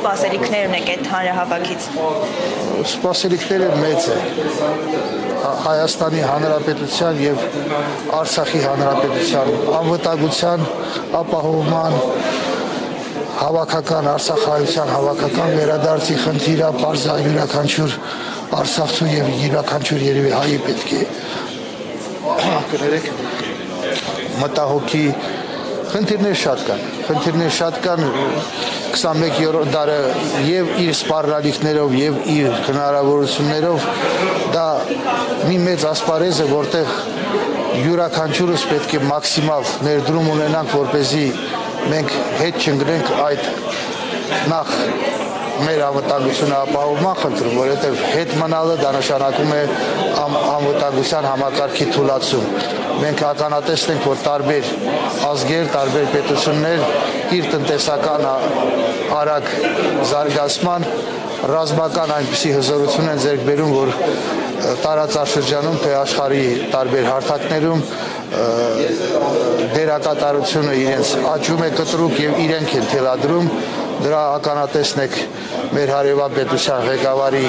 սպասելիքներն եք այդ հանրահավաքից։ Սպասելիքները մեծ է Հայաստանի Հանրապետության եւ Արցախի Հանրապետության անվտանգության ապահովման հավաքական Արցախայության հավաքական վերադարձի խնդիրը բարձր յուրաքանչյուր Արցախցու եւ յուրաքանչյուր երևի հայի պետք է կներեք մտահոգի խնդիրներ շատ կան 21-րդ դարը եւ իր սպառնալիքներով եւ իր հնարավորություններով դա մի մեծ ասպարեզ է որտեղ յուրաքանչյուրս պետք է մաքսիմալ ներդրում ունենանք որպեսզի մենք հետ չընկնենք այդ նախ մեր անվտանգությունը ապահովման խնդրում, որովհետև հետ մնալը դա նշանակում է անվտանգության համակարգի թուլացում։ Մենք ականատես ենք, որ տարբեր ազգեր, տարբեր պետություններ իր տնտեսական արագ զարգացման ռազմական այնպիսի հզորություն են ձեռք բերում, որ տարածաշրջանում թե աշխարհի տարբեր հարթակներում դերակատարությունը իրենց աճում է կտրուկ եւ իրենք են թելադրում դրա ականատեսն եք մեր հարևան պետության ղեկավարի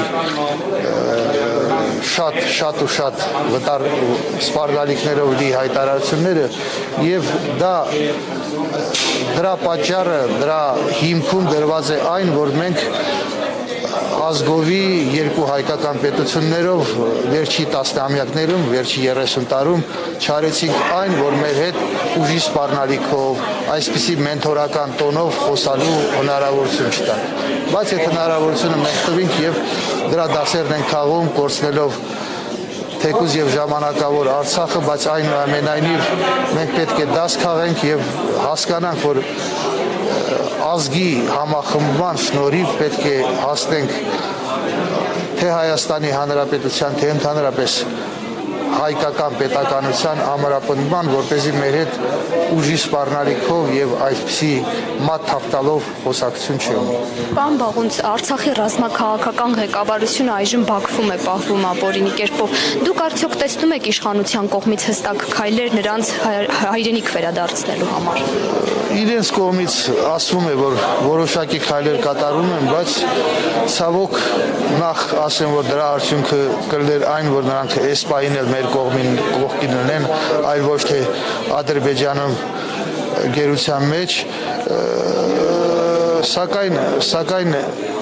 շատ վտար սպառնալիքներով լի հայտարարությունները եւ դրա պատճառը դրա հիմքում դրված է այն որ մենք ազգովի երկու հայկական պետություններով վերջի տասնամյակներում, վերջի 30 տարում չարեցինք այն, որ մեր հետ ուժի սպառնալիքով, այսպիսի մենթորական տոնով խոսալու հնարավորություն չտան։ Բայց այդ հնարավորությունը մենք տվինք եւ դրա դասերն ենք քաղում, կորցնելով թեկուզ եւ ժամանակավոր Արցախը, բայց այնուամենայնիվ մենք պետք է դաս քաղենք եւ հասկանանք, որ ազգի համախմբման շնորհիվ պետք է հասնենք թե Հայաստանի Հանրապետության, թե ընդհանրապես հայկական պետականության ամրապնդման, որպեսզի մեր հետ ուժի սպառնալիքով եւ այսպիսի մատ թափտալով խոսակցություն չունի։ Պարոն Բաղունց, Արցախի ռազմաքաղաքական ղեկավարությունը այժմ Բաքվում է պահվում ապօրինի կերպով։ Դուք արդյոք տեսնում եք իշխանության կողմից հստակ քայլեր նրանց հայրենիք վերադարձնելու համար։ Իրենց կողմից ասվում է, որ որոշակի քայլեր կատարում են, բայց ցավոք նախ ասեմ, որ դրա արդյունքը կլներ այն, որ նրանք այս պահին էլ մեր կողքին լինեն, այլ ոչ թե Ադրբեջանում գերության մեջ, սակայն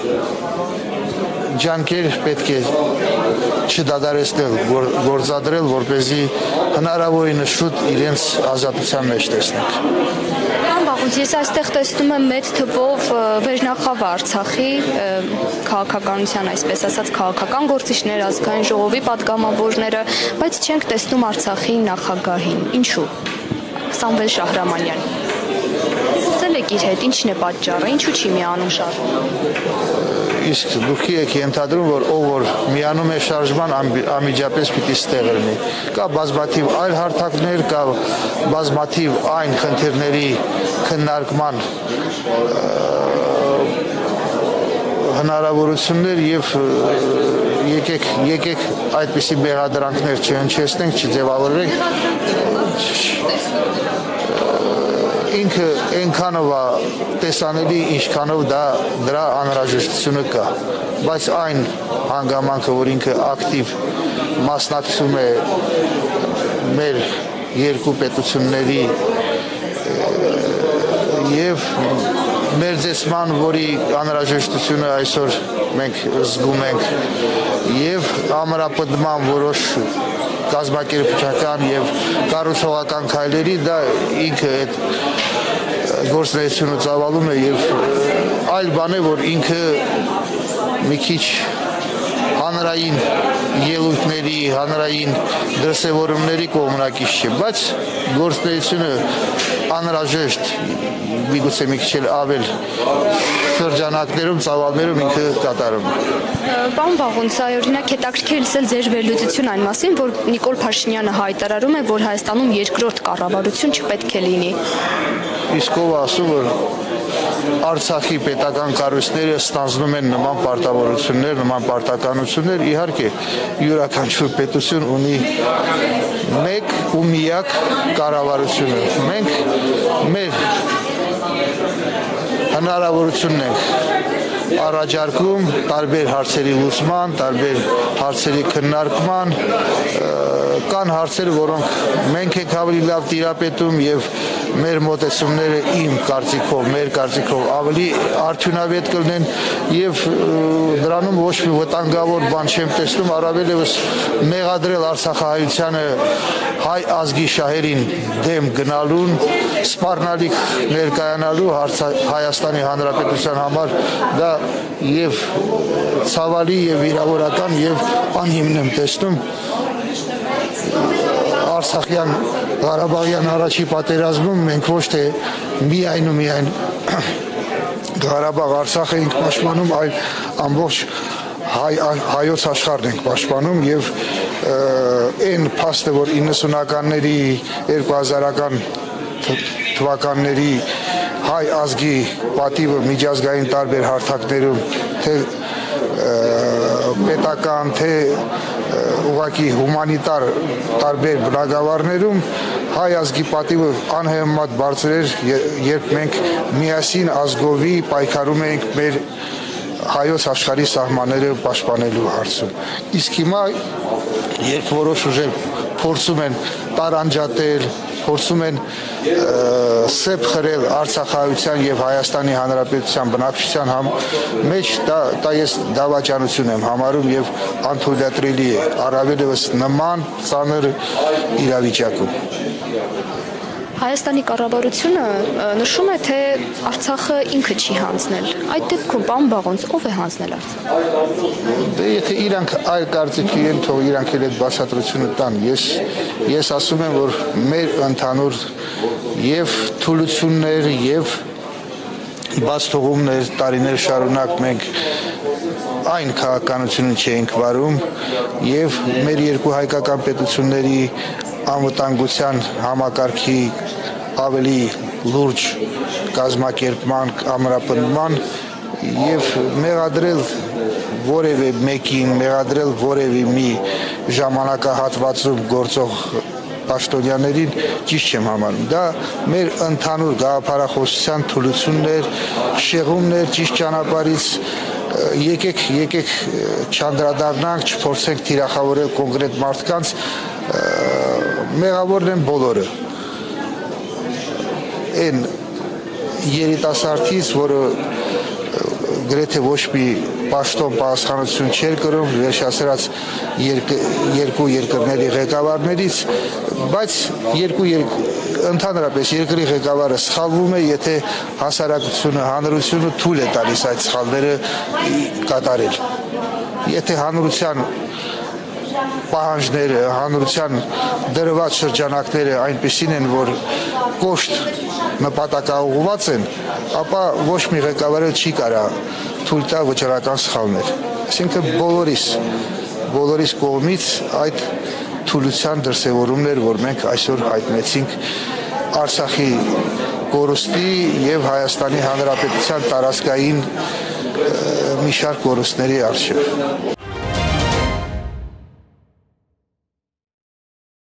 ջանքեր պետք է չդադարեցնել, գործադրել, որպեսզի հնարավորինս շուտ իրենց ազատության մեջ տեսնենք։ Ես այստեղ տեսնում եմ մեծ թվով վերնախավ Արցախի քաղաքականության, այսպես ասած, քաղաքական գործիչներ, ազգային ժողովի պատգամավորները, բայց չենք տեսնում Արցախի նախագահին։ Ինչու՞։ Սամվել Շահրամանյան։ Խոսել եք իր հետ, ինչն է պատճառը, ինչու չի միանում շարժման։ Իսկ դուք եք ենթադրում, որ ով որ միանում է շարժման, անմիջապես պիտի ստեղ լինի։ Կա բազմաթիվ այլ հարթակներ, կա բազմաթիվ այն խնդիրների քննարկման հնարավորություններ եւ եկեք այդպիսի մեղադրանքներ չհնչեցնենք, չձևավորենք։ Ինքը այնքանով է տեսանելի, ինչքանով դրա անհրաժեշտությունը կա, բայց այն հանգամանքը, որ ինքը ակտիվ մասնակցում է մեր երկու պետությունների եւ մերձեցման, որի անհրաժեշտությունը այսօր մենք զգում ենք եւ ամրապնդման որոշ կազմակերպչական եւ կառուցողական քայլերի դա ինքը այդ գործունեությունը ծավալում է եւ այլ բան է, որ ինքը մի քիչ հանրային ելույթների, հանրային դրսևորումների կողմնակից չէ, բայց գործունեությունը անհրաժեշտ միգուցե մի քիչ ավել շրջանակներում, ծավալներում ինքը կատարում է։ Պարոն Բաղունց, օրինակ հետաքրքիր լսել ձեր վերլուծություն այն մասին, որ Նիկոլ Փաշինյանը հայտարարում է, որ Հայաստանում երկրորդ կառավարություն չպետք է լինի։ Իսկ ով ասում, որ Արցախի պետական կառույցները ստանձնում են նման պարտավորություններ, նման պարտականություններ, իհարկե յուրաքանչյուր պետություն ունի մեկ ու միակ կառավարությունը։ Մենք մեր հնարավորությունն ենք առաջարկում տարբեր հարցերի լուծման, տարբեր հարցերի քննարկման, կան հարցեր, որոնք մենք ենք ավելի լավ տիրապետում եւ մեր մոտեցումները իմ կարծիքով, մեր կարծիքով ավելի արդյունավետ կլինեն եւ դրանում ոչ մի վտանգավոր բան չեմ տեսնում, առավել եւս մեղադրել Արցախահայությանը հայ ազգի շահերին դեմ գնալուն, սպառնալիք ներկայանալու Հայաստանի Հանրապետության համար դա եւ ցավալի եւ վիրավորական եւ անհիմն եմ տեսնում Արցախյան Ղարաբաղյան առաջի պատերազմում մենք ոչ թե միայն ու միայն Ղարաբաղ Արցախը ենք պաշտպանում, այլ ամբողջ հայոց աշխարհն ենք պաշտպանում եւ այն փաստը, որ 90-ականների 2000-ական թվականների հայ ազգի պատիվը միջազգային տարբեր հարթակներում թե պետական, թե ուղղակի հումանիտար տարբեր բնագավառներում հայ ազգի պատիվը անհեմատ բարձր էր, երբ մենք միասին ազգովի պայքարում ենք մեր հայոց աշխարհի սահմանները պաշտպանելու հարցում։ Իսկ հիմա երբ որոշ ուժեր փորձում են տարանջատել, փորձում են սեփ խրել Արցախահայության եւ Հայաստանի Հանրապետության բնակչության մեջ, դա ես դավաճանություն եմ համարում եւ անթույլատրելի է, առավել եւս նման ծանր իրավիճակում։ Հայաստանի կառավարությունը նշում է, թե Արցախը ինքը չի հանձնել։ Այդ դեպքում պարոն Բաղոնց ով է հանձնել Արցախը։ Դե եթե իրանք այլ կարծիքի են, թող իրանք էլ այդ բացատրությունը տան։ Ես ասում եմ, որ մեր ընդհանուր եւ թուլություններ եւ բաց թողումներ տարիներ շարունակ մենք այն քաղաքականությունը չենք վարում եւ մեր երկու հայկական պետությունների անվտանգության համակարգի ավելի լուրջ կազմակերպման, ամրապնդման եւ մեղադրել որևէ մեկին, մեղադրել որևէ մի ժամանակահատվածում գործող պաշտոնյաներին ճիշտ չեմ համարում։ Դա մեր ընդհանուր գաղափարախոսության թուլություններ, շեղումներ ճիշտ ճանապարհից եկեք չանդրադառնանք, չփորձենք թիրախավորել կոնկրետ մարդկանց, մեղավորն են բոլորը։ Այն երիտասարդից, որը գրեթե ոչ մի պաշտոն պահանջություն չէր կրում, վերջացրած երկու երկրների ղեկավարներից, բայց ընդհանրապես երկրի ղեկավարը սխալվում է, եթե հասարակությունը, հանրությունը թույլ է տալիս այդ սխալները կատարել։ Եթե հանրության պահանջները, հանրության դրված շրջանակները այնպիսին են, որ կոշտ նպատակաուղղված են, ապա ոչ մի ղեկավար չի կարող թույլ տալ վճռական սխալներ։ Այսինքն բոլորիս կողմից այդ թուլության դրսևորումներ, որ մենք այսօր հայտնեցինք Արցախի կորուստի եւ Հայաստանի Հանրապետության տարածքային մի շարք կորուստների առջեւ։